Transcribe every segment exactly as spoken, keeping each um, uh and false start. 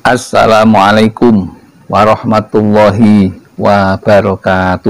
Assalamualaikum warahmatullahi wabarakatuh.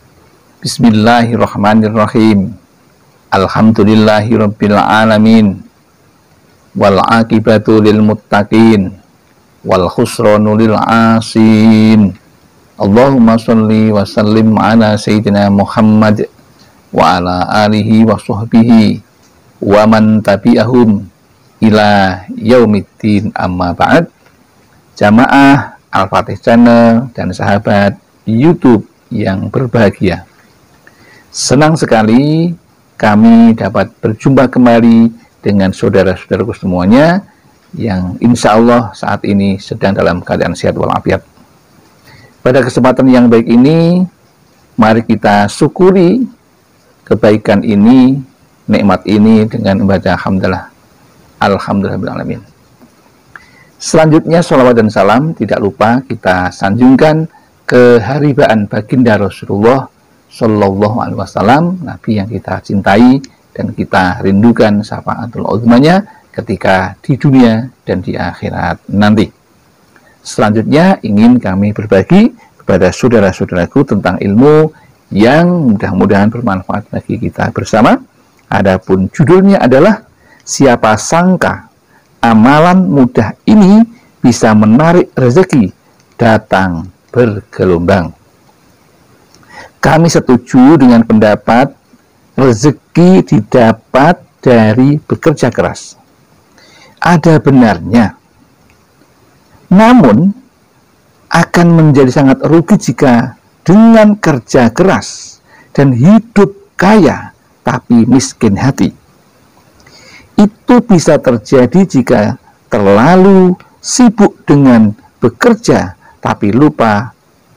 Bismillahirrahmanirrahim. Alhamdulillahirabbil alamin. Wal aqibatu lil muttaqin wal khusranu lil asin. Allahumma shalli wa sallim ala sayyidina Muhammad wa ala alihi wa sahbihi wa man tabi'ahum ila yaumiddin, amma ba'd. Jamaah Al-Fatih Channel dan sahabat YouTube yang berbahagia, senang sekali kami dapat berjumpa kembali dengan saudara-saudaraku semuanya yang insya Allah saat ini sedang dalam keadaan sehat walafiat. Pada kesempatan yang baik ini, mari kita syukuri kebaikan ini, nikmat ini dengan membaca hamdalah alhamdulillahirabbil alamin. Selanjutnya, sholawat dan salam tidak lupa kita sanjungkan keharibaan baginda Rasulullah Shallallahu Alaihi Wasallam, Nabi yang kita cintai dan kita rindukan syafaatul uzmanya ketika di dunia dan di akhirat nanti. Selanjutnya, ingin kami berbagi kepada saudara-saudaraku tentang ilmu yang mudah-mudahan bermanfaat bagi kita bersama. Adapun judulnya adalah siapa sangka amalan mudah ini bisa menarik rezeki datang bergelombang. Kami setuju dengan pendapat rezeki didapat dari bekerja keras. Ada benarnya. Namun akan menjadi sangat rugi jika dengan kerja keras dan hidup kaya tapi miskin hati. Itu bisa terjadi jika terlalu sibuk dengan bekerja tapi lupa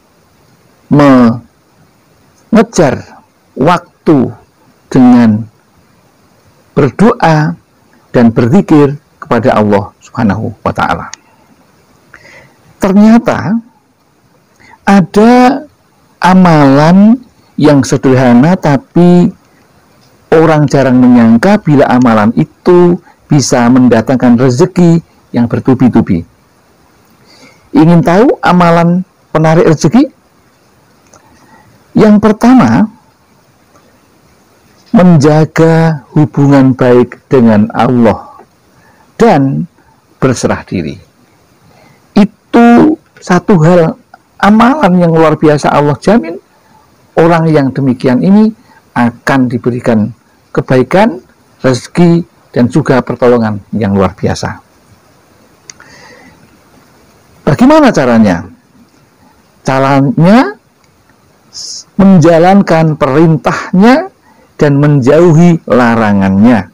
mengejar waktu dengan berdoa dan berzikir kepada Allah Subhanahu wa Ta'ala. Ternyata ada amalan yang sederhana tapi orang jarang menyangka bila amalan itu bisa mendatangkan rezeki yang bertubi-tubi. Ingin tahu amalan penarik rezeki? Yang pertama, menjaga hubungan baik dengan Allah dan berserah diri. Itu satu hal amalan yang luar biasa. Allah jamin orang yang demikian ini akan diberikan kebaikan, rezeki, dan juga pertolongan yang luar biasa. Bagaimana caranya? Caranya menjalankan perintahnya dan menjauhi larangannya.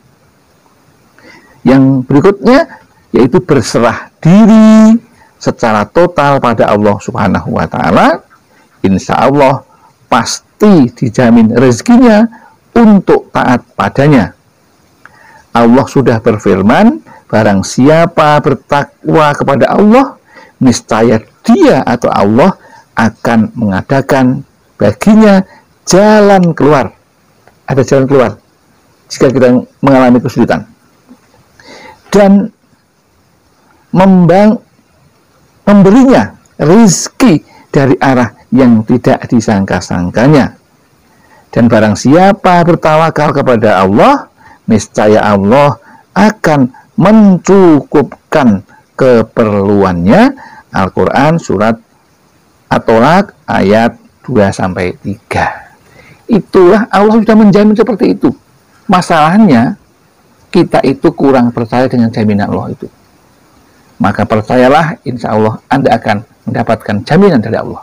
Yang berikutnya yaitu berserah diri secara total pada Allah Subhanahu wa Ta'ala. Insya Allah pasti dijamin rezekinya untuk taat padanya. Allah sudah berfirman, barang siapa bertakwa kepada Allah, niscaya dia atau Allah akan mengadakan baginya jalan keluar. Ada jalan keluar jika kita mengalami kesulitan. Dan membang, memberinya rezeki dari arah yang tidak disangka-sangkanya. Dan barang siapa bertawakal kepada Allah, niscaya Allah akan mencukupkan keperluannya. Al-Quran surat At-Tolak ayat dua sampai tiga. Itulah Allah sudah menjamin seperti itu. Masalahnya kita itu kurang percaya dengan jaminan Allah itu. Maka percayalah, insya Allah Anda akan mendapatkan jaminan dari Allah.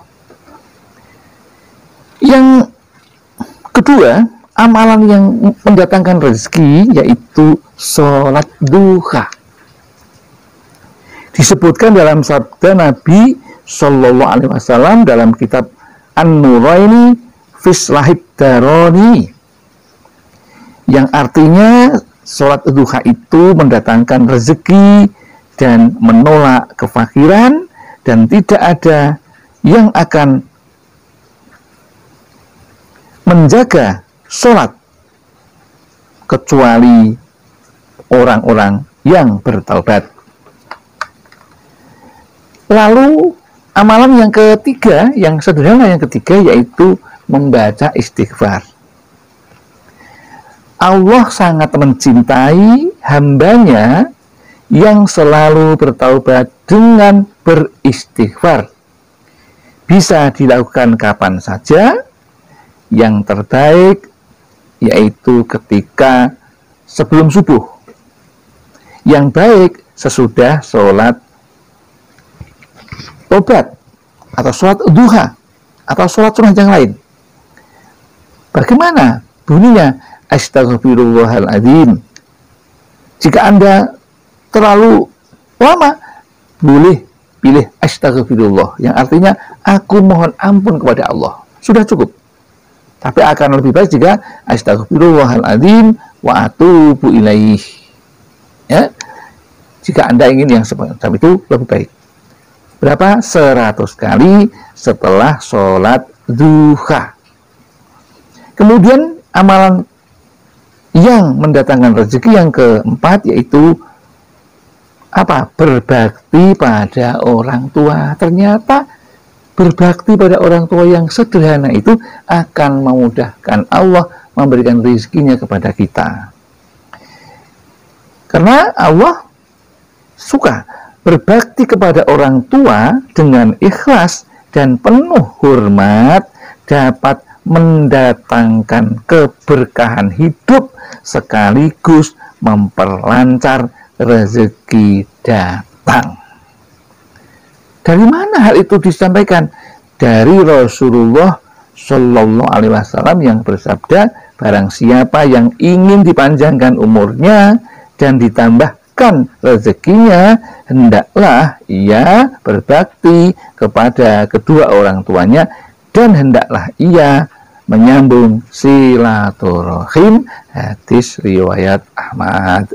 Yang kedua, amalan yang mendatangkan rezeki yaitu sholat duha. Disebutkan dalam sabda Nabi Shallallahu Alaihi Wasallam dalam kitab An-Nuraini Fislahid Daroni, yang artinya sholat duha itu mendatangkan rezeki dan menolak kefakiran, dan tidak ada yang akan menjaga sholat kecuali orang-orang yang bertaubat. Lalu amalan yang ketiga, yang sederhana yang ketiga, yaitu membaca istighfar. Allah sangat mencintai hambanya yang selalu bertaubat dengan beristighfar. Bisa dilakukan kapan saja, yang terbaik yaitu ketika sebelum subuh, yang baik sesudah sholat tobat atau sholat duha atau sholat sunnah yang lain. Bagaimana bunyinya? Astaghfirullahaladzim. Jika Anda terlalu lama, boleh pilih astagfirullah, yang artinya aku mohon ampun kepada Allah. Sudah cukup. Tapi akan lebih baik jika astaghfirullahaladzim wa atubu ilaih. Ya. Jika Anda ingin yang semacam itu, lebih baik. Berapa? seratus kali setelah sholat duha. Kemudian amalan yang mendatangkan rezeki yang keempat yaitu apa? Berbakti pada orang tua. Ternyata berbakti pada orang tua yang sederhana itu akan memudahkan Allah memberikan rezekinya kepada kita. Karena Allah suka berbakti kepada orang tua dengan ikhlas dan penuh hormat dapat mendatangkan keberkahan hidup sekaligus memperlancar rezeki datang. Dari mana hal itu disampaikan? Dari Rasulullah Shallallahu Alaihi Wasallam yang bersabda, barang siapa yang ingin dipanjangkan umurnya dan ditambahkan rezekinya, hendaklah ia berbakti kepada kedua orang tuanya dan hendaklah ia menyambung silaturahim. Hadis riwayat Ahmad.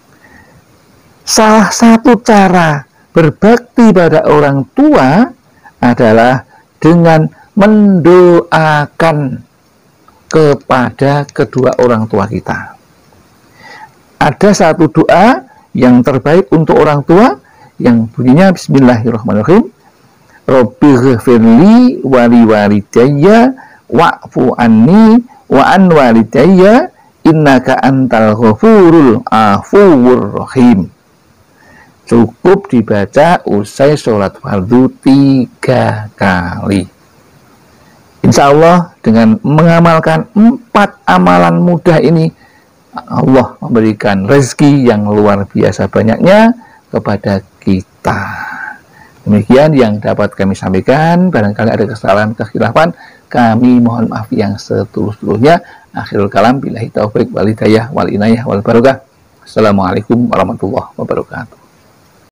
Salah satu cara berbakti pada orang tua adalah dengan mendoakan kepada kedua orang tua kita. Ada satu doa yang terbaik untuk orang tua yang bunyinya Bismillahirrahmanirrahim. Rabbighfirli wa liwalidayya wa'fu anni wa an walidayya innaka antal ghafurul afuwur rahim. Cukup dibaca usai sholat fardu tiga kali. Insya Allah dengan mengamalkan empat amalan mudah ini, Allah memberikan rezeki yang luar biasa banyaknya kepada kita. Demikian yang dapat kami sampaikan. Barangkali ada kesalahan, kekhilafan, kami mohon maaf yang setulus-tulusnya. Akhirul kalam, billahi taufik wal hidayah wal inayah wal barakah. Assalamualaikum warahmatullahi wabarakatuh.